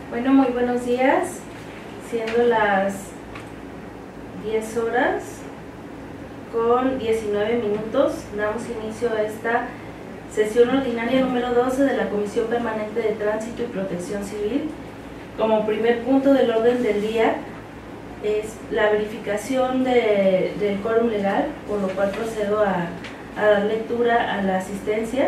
Bueno, muy buenos días, siendo las 10 horas con 19 minutos, damos inicio a esta sesión ordinaria número 12 de la Comisión Permanente de Tránsito y Protección Civil. Como primer punto del orden del día es la verificación del quórum legal, por lo cual procedo a dar lectura a la asistencia.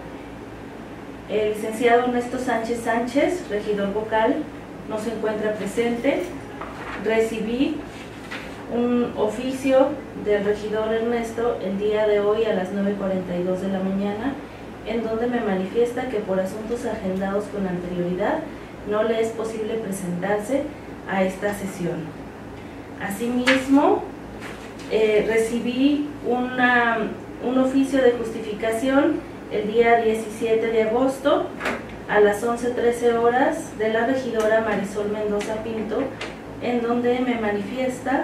El licenciado Ernesto Sánchez Sánchez, regidor vocal, no se encuentra presente. Recibí un oficio del regidor Ernesto el día de hoy a las 9:42 de la mañana, en donde me manifiesta que por asuntos agendados con anterioridad no le es posible presentarse a esta sesión. Asimismo, recibí un oficio de justificación el día 17 de agosto a las 11:13 horas de la regidora Marisol Mendoza Pinto, en donde me manifiesta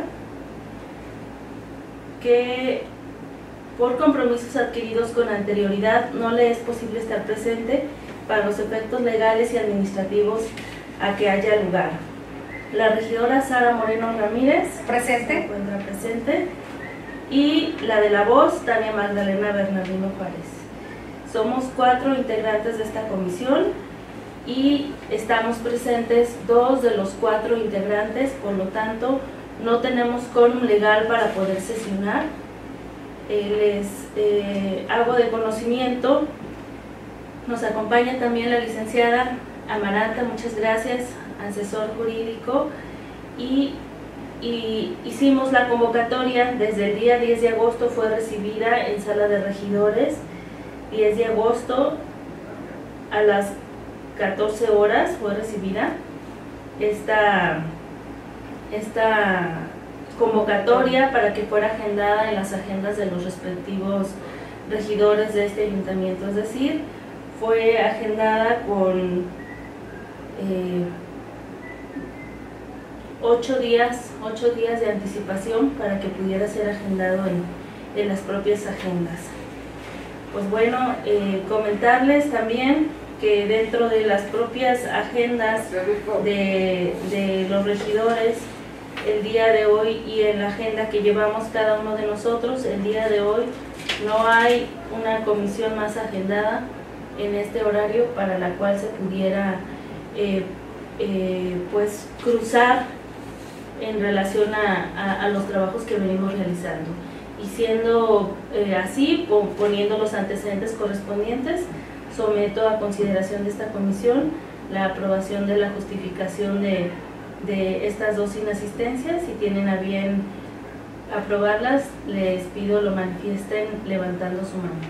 que por compromisos adquiridos con anterioridad no le es posible estar presente para los efectos legales y administrativos a que haya lugar. La regidora Sara Moreno Ramírez presente, se encuentra presente, y la de la voz, Tania Magdalena Bernardino Juárez. Somos 4 integrantes de esta comisión y estamos presentes 2 de los 4 integrantes, por lo tanto no tenemos quórum legal para poder sesionar. Les hago de conocimiento, nos acompaña también la licenciada Amaranta, muchas gracias, asesor jurídico, y hicimos la convocatoria desde el día 10 de agosto, fue recibida en sala de regidores. 10 de agosto a las 14 horas fue recibida esta convocatoria para que fuera agendada en las agendas de los respectivos regidores de este ayuntamiento, es decir, fue agendada con 8 días de anticipación para que pudiera ser agendado en las propias agendas. Pues bueno, comentarles también que dentro de las propias agendas de los regidores, el día de hoy, y en la agenda que llevamos cada uno de nosotros, el día de hoy no hay una comisión más agendada en este horario para la cual se pudiera pues cruzar en relación a los trabajos que venimos realizando. Y siendo así, poniendo los antecedentes correspondientes, someto a consideración de esta comisión la aprobación de la justificación de estas 2 inasistencias. Si tienen a bien aprobarlas, les pido lo manifiesten levantando su mano.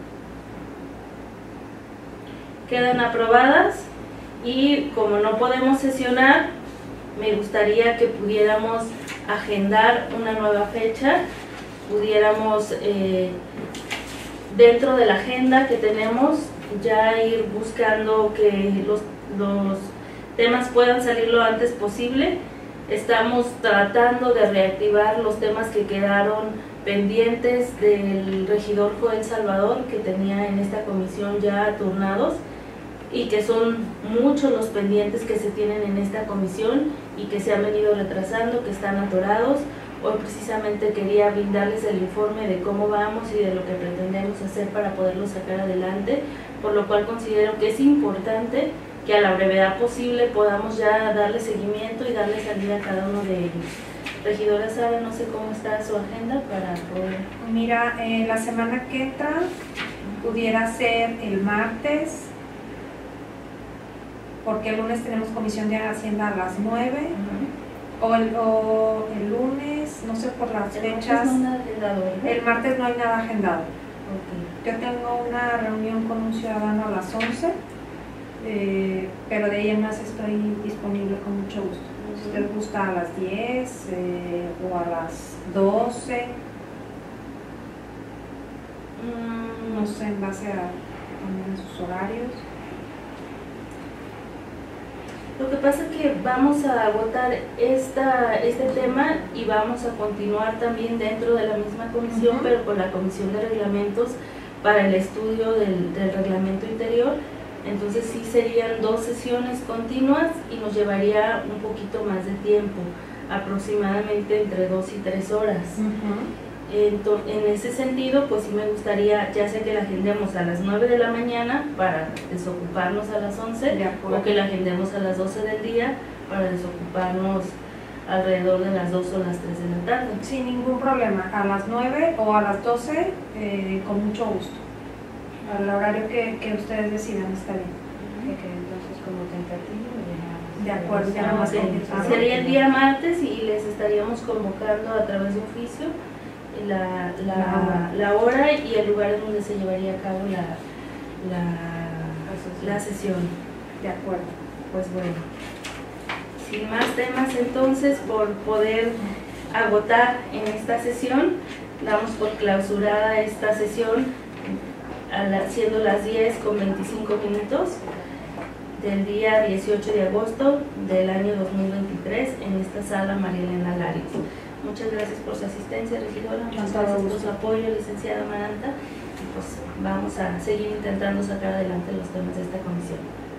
Quedan aprobadas, y como no podemos sesionar, me gustaría que pudiéramos agendar una nueva fecha, pudiéramos dentro de la agenda que tenemos ya ir buscando que los temas puedan salir lo antes posible. Estamos tratando de reactivar los temas que quedaron pendientes del regidor Joel Salvador, que tenía en esta comisión ya turnados, y que son muchos los pendientes que se tienen en esta comisión y que se han venido retrasando, que están atorados. Hoy precisamente quería brindarles el informe de cómo vamos y de lo que pretendemos hacer para poderlo sacar adelante, por lo cual considero que es importante que a la brevedad posible podamos ya darle seguimiento y darle salida a cada uno de ellos. Regidora Sara, no sé cómo está su agenda para poder... Mira, la semana que entra pudiera ser el martes, porque el lunes tenemos comisión de Hacienda a las 9, o el lunes, no sé por las fechas. El martes no hay nada agendado. Yo tengo una reunión con un ciudadano a las 11, pero de ahí en más estoy disponible con mucho gusto. Si usted gusta a las 10 o a las 12, no sé, en base a también sus horarios. Lo que pasa es que vamos a agotar este tema y vamos a continuar también dentro de la misma comisión, pero con la comisión de reglamentos para el estudio del reglamento interior, Entonces sí serían 2 sesiones continuas y nos llevaría un poquito más de tiempo, aproximadamente entre 2 y 3 horas. En ese sentido, pues sí me gustaría, ya sea que la agendemos a las 9 de la mañana para desocuparnos a las 11, o que la agendemos a las 12 del día para desocuparnos alrededor de las 2 o las 3 de la tarde. Sin ningún problema, a las 9 o a las 12, con mucho gusto. Al horario que ustedes decidan está bien. Entonces, como tentativo, de acuerdo, ya nada más sería el día martes y les estaríamos convocando a través de oficio la hora y el lugar en donde se llevaría a cabo la sesión. De acuerdo. Pues bueno, sin más temas entonces, por poder agotar en esta sesión, damos por clausurada esta sesión siendo las 10:25 del día 18 de agosto del año 2023 en esta sala María Elena Larios. Muchas gracias por su asistencia, regidora, muchas gracias por su apoyo, licenciada Amaranta, y pues vamos a seguir intentando sacar adelante los temas de esta comisión.